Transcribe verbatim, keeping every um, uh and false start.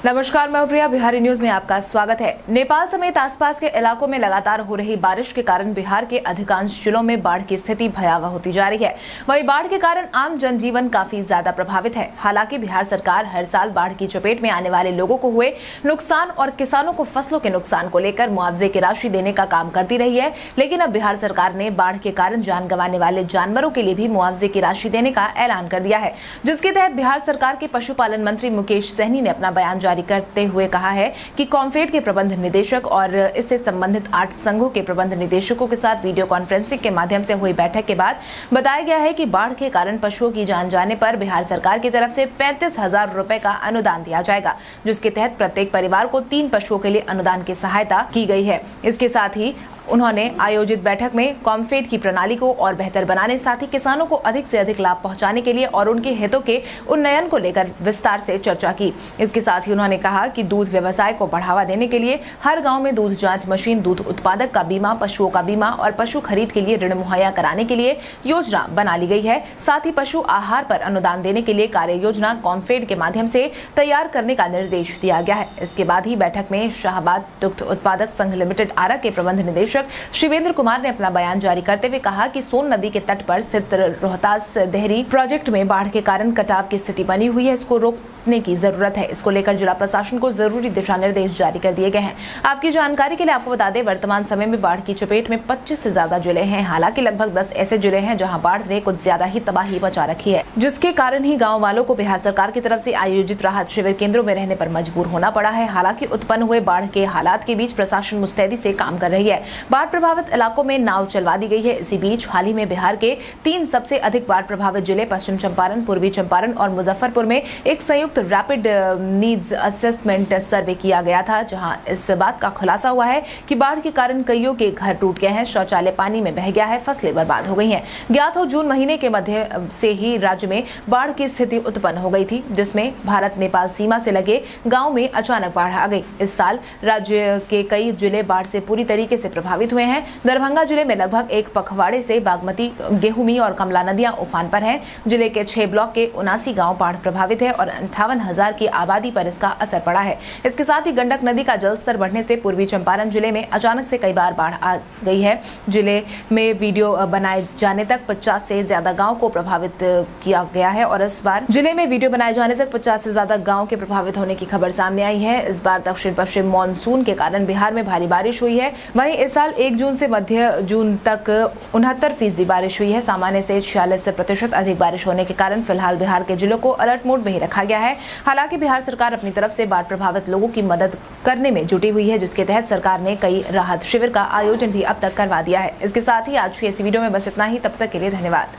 नमस्कार, मैं प्रिया। बिहारी न्यूज में आपका स्वागत है। नेपाल समेत आसपास के इलाकों में लगातार हो रही बारिश के कारण बिहार के अधिकांश जिलों में बाढ़ की स्थिति भयावह होती जा रही है। वहीं बाढ़ के कारण आम जनजीवन काफी ज्यादा प्रभावित है। हालांकि बिहार सरकार हर साल बाढ़ की चपेट में आने वाले लोगों को हुए नुकसान और किसानों को फसलों के नुकसान को लेकर मुआवजे की राशि देने का काम करती रही है। लेकिन अब बिहार सरकार ने बाढ़ के कारण जान गंवाने वाले जानवरों के लिए भी मुआवजे की राशि देने का ऐलान कर दिया है, जिसके तहत बिहार सरकार के पशुपालन मंत्री मुकेश सहनी ने अपना बयान जारी करते हुए कहा है कि कॉम्फेड के प्रबंध निदेशक और इससे संबंधित आठ संघों के प्रबंध निदेशकों के साथ वीडियो कॉन्फ्रेंसिंग के माध्यम से हुई बैठक के बाद बताया गया है कि बाढ़ के कारण पशुओं की जान जाने पर बिहार सरकार की तरफ से पैंतीस हजार रुपए का अनुदान दिया जाएगा, जिसके तहत प्रत्येक परिवार को तीन पशुओं के लिए अनुदान की सहायता की गई है। इसके साथ ही उन्होंने आयोजित बैठक में कॉम्फेड की प्रणाली को और बेहतर बनाने, साथ ही किसानों को अधिक से अधिक लाभ पहुंचाने के लिए और उनके हितों के उन्नयन को लेकर विस्तार से चर्चा की। इसके साथ ही उन्होंने कहा कि दूध व्यवसाय को बढ़ावा देने के लिए हर गांव में दूध जांच मशीन, दूध उत्पादक का बीमा, पशुओं का बीमा और पशु खरीद के लिए ऋण मुहैया कराने के लिए योजना बना ली गई है। साथ ही पशु आहार पर अनुदान देने के लिए कार्य योजना कॉम्फेड के माध्यम से तैयार करने का निर्देश दिया गया है। इसके बाद ही बैठक में शाहबाद दुग्ध उत्पादक संघ लिमिटेड आरा के प्रबंध निदेशक शिवेंद्र कुमार ने अपना बयान जारी करते हुए कहा कि सोन नदी के तट पर स्थित रोहतास देहरी प्रोजेक्ट में बाढ़ के कारण कटाव की स्थिति बनी हुई है। इसको रोकने की जरूरत है। इसको लेकर जिला प्रशासन को जरूरी दिशा निर्देश जारी कर दिए गए हैं। आपकी जानकारी के लिए आपको बता दें, वर्तमान समय में बाढ़ की चपेट में पच्चीस से ज्यादा जिले हैं। हालांकि लगभग दस ऐसे जिले हैं जहां बाढ़ ने कुछ ज्यादा ही तबाही मचा रखी है, जिसके कारण ही गाँव वालों को बिहार सरकार की तरफ से आयोजित राहत शिविर केंद्रों में रहने पर मजबूर होना पड़ा है। हालांकि उत्पन्न हुए बाढ़ के हालात के बीच प्रशासन मुस्तैदी से काम कर रही है। बाढ़ प्रभावित इलाकों में नाव चलवा दी गई है। इसी बीच हाल ही में बिहार के तीन सबसे अधिक बाढ़ प्रभावित जिले पश्चिम चंपारण, पूर्वी चंपारण और मुजफ्फरपुर में एक संयुक्त रैपिड नीड्स असेसमेंट सर्वे किया गया था, जहां इस बात का खुलासा हुआ है कि बाढ़ के कारण कईयों के घर टूट गए हैं, शौचालय पानी में बह गया है, फसलें बर्बाद हो गई हैं। ज्ञात हो, जून महीने के मध्य से ही राज्य में बाढ़ की स्थिति उत्पन्न हो गई थी, जिसमें भारत नेपाल सीमा से लगे गाँव में अचानक बाढ़ आ गई। इस साल राज्य के कई जिले बाढ़ से पूरी तरीके से प्रभावित हुए हैं। दरभंगा जिले में लगभग एक पखवाड़े से बागमती, गेहूमी और कमला नदियां उफान पर हैं। जिले के छह ब्लॉक के उनासी गांव बाढ़ प्रभावित है और अंठावन हजार की आबादी पर इसका असर पड़ा है। इसके साथ ही गंडक नदी का जलस्तर बढ़ने से पूर्वी चंपारण जिले में अचानक से कई बार बाढ़ आ गई है। जिले में वीडियो बनाए जाने तक पचास से ज्यादा गाँव को प्रभावित किया गया है और इस बार जिले में वीडियो बनाए जाने तक पचास से ज्यादा गाँव के प्रभावित होने की खबर सामने आई है। इस बार दक्षिण पश्चिम मानसून के कारण बिहार में भारी बारिश हुई है। वहीं इस साल एक जून से मध्य जून तक उनहत्तर फीसदी बारिश हुई है। सामान्य से छियालीस प्रतिशत अधिक बारिश होने के कारण फिलहाल बिहार के जिलों को अलर्ट मोड में ही रखा गया है। हालांकि बिहार सरकार अपनी तरफ से बाढ़ प्रभावित लोगों की मदद करने में जुटी हुई है, जिसके तहत सरकार ने कई राहत शिविर का आयोजन भी अब तक करवा दिया है। इसके साथ ही आज की इस वीडियो में बस इतना ही। तब तक के लिए धन्यवाद।